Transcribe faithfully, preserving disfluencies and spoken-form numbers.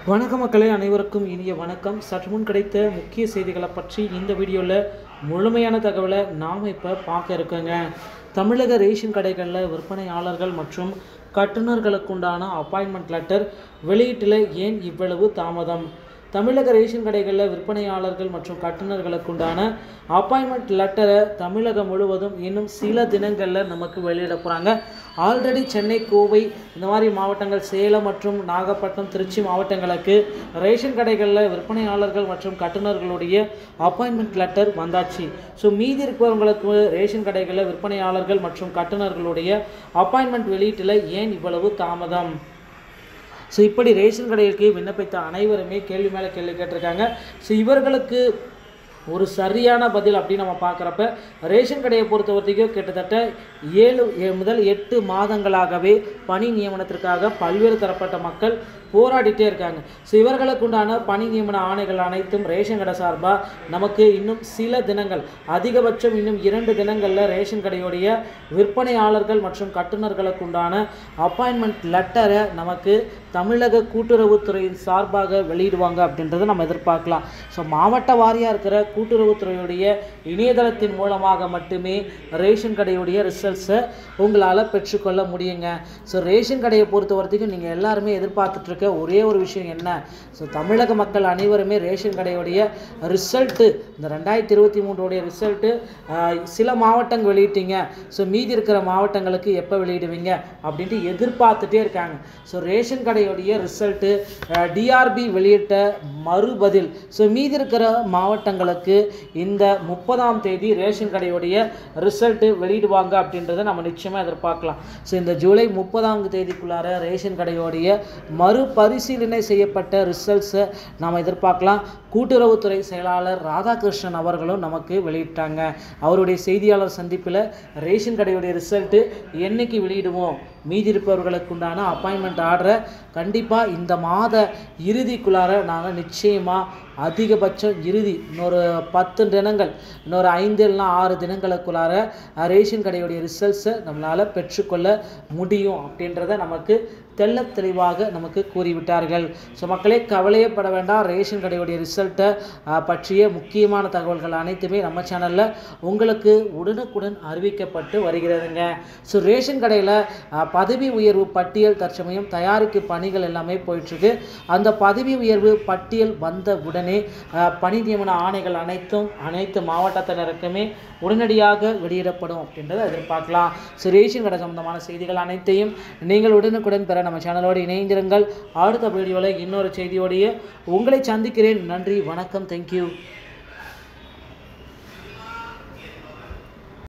வணக்க மக்களே, அனைவருக்கும் இனிய வணக்கம். சற்று முன் கிடைத்த முக்கிய செய்திகளை பற்றி இந்த வீடியோவில் முழுமையான தகவலை நாம் இப்போ பார்க்க இருக்கோங்க. தமிழக ரேஷன் கடைகளில் விற்பனையாளர்கள் மற்றும் கட்டுநர்களுக்குண்டான அப்பாயின்மெண்ட் லெட்டர் வெளியீட்டில் ஏன் இவ்வளவு தாமதம்? தமிழக ரேஷன் கடைகளில் விற்பனையாளர்கள் மற்றும் கட்டுநர்களுக்குண்டான அப்பாயின்மெண்ட் லெட்டரை தமிழகம் முழுவதும் இன்னும் சில தினங்களில் நமக்கு வெளியிட போகிறாங்க. ஆல்ரெடி சென்னை, கோவை இந்த மாதிரி மாவட்டங்கள், சேலம் மற்றும் நாகப்பட்டினம், திருச்சி மாவட்டங்களுக்கு ரேஷன் கடைகளில் விற்பனையாளர்கள் மற்றும் கட்டுநர்களுடைய அப்பாயின்மெண்ட் லெட்டர் வந்தாச்சு. ஸோ மீதி இருக்கிறவங்களுக்கு ரேஷன் கடைகளில் விற்பனையாளர்கள் மற்றும் கட்டுநர்களுடைய அப்பாயின்மெண்ட் வெளியீட்டில் ஏன் இவ்வளவு தாமதம்? ஸோ இப்படி ரேஷன் கடைகளுக்கு விண்ணப்பித்த அனைவருமே கேள்வி மேலே கேள்வி கேட்டிருக்காங்க. ஸோ இவர்களுக்கு ஒரு சரியான பதில் அப்படின்னு நம்ம பார்க்குறப்ப ரேஷன் கடையை பொறுத்த வரைக்கும் கிட்டத்தட்ட ஏழு முதல் எட்டு மாதங்களாகவே பணி நியமனத்திற்காக பல்வேறு தரப்பட்ட மக்கள் போராடிட்டே இருக்காங்க. ஸோ இவர்களுக்கு உண்டான பணி நியமன ஆணைகள் அனைத்தும் ரேஷன் கடை சார்பாக நமக்கு இன்னும் சில தினங்கள், அதிகபட்சம் இன்னும் இரண்டு தினங்களில் ரேஷன் கடையுடைய விற்பனையாளர்கள் மற்றும் கட்டுநர்களுக்கு உண்டான அப்பாயின்மெண்ட் லெட்டரை நமக்கு தமிழக கூட்டுறவுத்துறையின் சார்பாக வெளியிடுவாங்க அப்படின்றத நம்ம எதிர்பார்க்கலாம். ஸோ மாவட்ட வாரியாக இருக்கிற கூட்டுறவுத்துறையுடைய இணையதளத்தின் மூலமாக மட்டுமே ரேஷன் கடையுடைய ரிசல்ட்ஸை உங்களால் பெற்றுக்கொள்ள முடியுங்க. ஸோ ரேஷன் கடையை பொறுத்த வரைக்கும் நீங்கள் எல்லாருமே எதிர்பார்த்துட்டு இருக்க ஒரே ஒரு விஷயம் என்ன? ஸோ தமிழக மக்கள் அனைவருமே ரேஷன் கடையுடைய ரிசல்ட்டு, இந்த ரெண்டாயிரத்தி இருபத்தி மூன்றுடைய ரிசல்ட்டு சில மாவட்டங்கள் வெளியிட்டீங்க, ஸோ மீதி இருக்கிற மாவட்டங்களுக்கு எப்போ வெளியிடுவீங்க அப்படின்ட்டு எதிர்பார்த்துட்டே இருக்காங்க. ஸோ ரேஷன் கடையுடைய ரிசல்ட்டு டிஆர்பி வெளியிட்ட மறுபதில், ஸோ மீதி இருக்கிற மாவட்டங்களுக்கு இந்த முப்பதாம் தேதி ரேஷன் கடையுடைய ரிசல்ட்டு வெளியிடுவாங்க அப்படின்றத நம்ம நிச்சயமாக எதிர்பார்க்கலாம். ஸோ இந்த ஜூலை முப்பதாம் தேதிக்குள்ளார ரேஷன் கடையோடைய மறுபரிசீலனை செய்யப்பட்ட ரிசல்ட்ஸை நாம் எதிர்பார்க்கலாம். கூட்டுறவுத்துறை செயலாளர் ராதாகிருஷ்ணன் அவர்களும் நமக்கு வெளியிட்டாங்க. அவருடைய செய்தியாளர் சந்திப்பில் ரேஷன் கடையுடைய ரிசல்ட்டு என்னைக்கு வெளியிடுவோம், மீதி இருப்பவர்களுக்கு உண்டான அப்பாயின்மெண்ட் ஆர்டரை கண்டிப்பாக இந்த மாத இறுதிக்குள்ளார நாங்கள் நிச்சயமாக அதிகபட்சம் இறுதி இன்னொரு பத்து தினங்கள், இன்னொரு ஐந்து இல்லைனா ஆறு தினங்களுக்குள்ளார ரேஷன் கடையுடைய ரிசல்ட்ஸை நம்மளால் பெற்றுக்கொள்ள முடியும் அப்படின்றத நமக்கு தெல்ல தெளிவாக நமக்கு கூறிவிட்டார்கள். ஸோ மக்களே, கவலையப்பட வேண்டாம். ரேஷன் கடையுடைய ரிசல்ட்டை பற்றிய முக்கியமான தகவல்கள் அனைத்துமே நம்ம சேனலில் உங்களுக்கு உடனுக்குடன் அறிவிக்கப்பட்டு வருகிறதுங்க. ஸோ ரேஷன் கடையில் பதவி உயர்வு பட்டியல் தற்சமயம் தயாரிக்கும் பணிகள் எல்லாமே போயிட்டுருக்கு. அந்த பதவி உயர்வு பட்டியல் வந்த உடனே பணி நியமன ஆணைகள் அனைத்தும் அனைத்து மாவட்டத்தினருக்குமே உடனடியாக வெளியிடப்படும் அப்படின்றத எதிர்பார்க்கலாம். ஸோ ரேஷன் கடை சம்பந்தமான செய்திகள் அனைத்தையும் நீங்கள் உடனுக்குடன் பெற நம்ம சேனலோடு இணைந்திருங்கள். அடுத்த வீடியோவில் இன்னொரு செய்தியோடைய உங்களை சந்திக்கிறேன். நன்றி, வணக்கம், தேங்க்யூ.